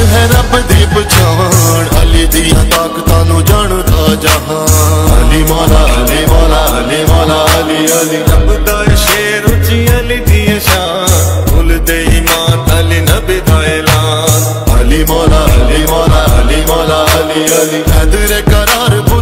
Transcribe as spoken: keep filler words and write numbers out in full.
है रब दी पछाण, अली दियां ताकतां नूं जानदा जहान। अली मौला अली मौला अली मौला अली अली रब दा शेर उची अली दी शान, भुल दे ईमान अली नबी दा ऐलान। अली मौला अली मौला अली मौला अली अली हैदर करार